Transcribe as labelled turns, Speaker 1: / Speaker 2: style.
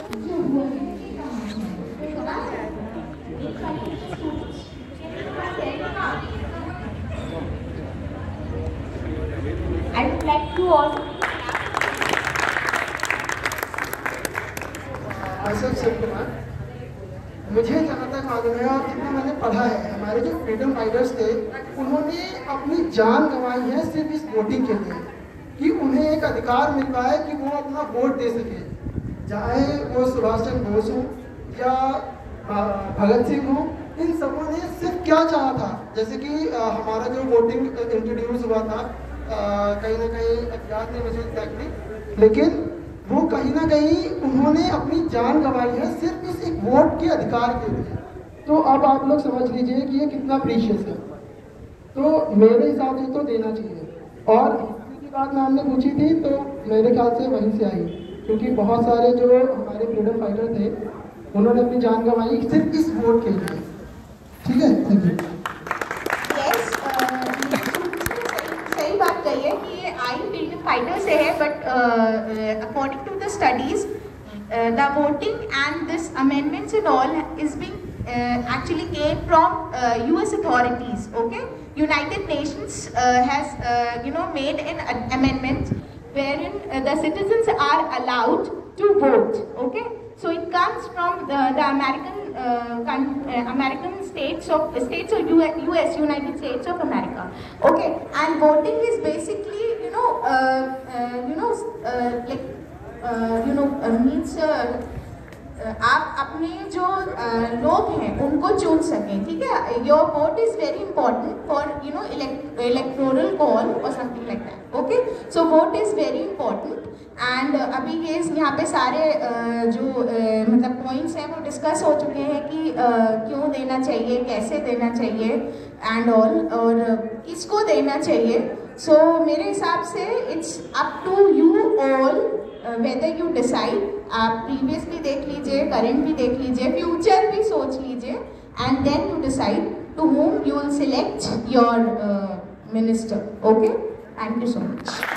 Speaker 1: I would like to also
Speaker 2: Shiv Kumar. मुझे जहाँ तक मालूम है और जितना मैंने पढ़ा है, हमारे जो फ्रीडम फाइटर्स थे उन्होंने अपनी जान गंवाई है सिर्फ इस वोटिंग के लिए कि उन्हें एक अधिकार मिल पाए कि वो अपना वोट दे सके, चाहे वो सुभाष चंद्र बोस हो या भगत सिंह हो। इन सबों ने सिर्फ क्या चाहा था, जैसे कि हमारा जो वोटिंग इंट्रोड्यूस हुआ था कहीं ना कहीं याद नहीं मुझे एग्जैक्टली, लेकिन वो कहीं ना कहीं उन्होंने अपनी जान गंवाई है सिर्फ इस एक वोट के अधिकार के लिए। तो अब आप लोग समझ लीजिए कि ये कितना प्रीशियस है। तो मेरे हिसाब से तो देना चाहिए। और हिस्ट्री की बात मैम ने पूछी थी तो मेरे ख्याल से वहीं से आई, क्योंकि बहुत सारे जो हमारे फ्रीडम फाइटर थे उन्होंने अपनी जान गंवाई सिर्फ इस वोट के लिए। ठीक है, थैंक यू।
Speaker 1: सही बात कही है कि ये आई फ्रीडम फाइटर से है, but according to the studies the voting and this amendments and all is being actually came from US authorities. Okay, United Nations has made an amendment wherein the citizens are allowed to vote. Okay, so it comes from the American states of US, United States of America. Okay, and voting is basically means आप अपने जो लोग हैं उनको चुन सकें। ठीक है, your vote is very important for electoral call और something like that. Okay, so vote is very important and अभी ये यहाँ पे सारे जो मतलब पॉइंट्स हैं वो डिस्कस हो चुके हैं कि क्यों देना चाहिए, कैसे देना चाहिए एंड ऑल, और किसको देना चाहिए। सो मेरे हिसाब से it's up to you all whether you decide. आप प्रीवियस भी देख लीजिए, करेंट भी देख लीजिए, फ्यूचर भी सोच लीजिए and then you decide to whom you will select your minister. Okay, thank you so much.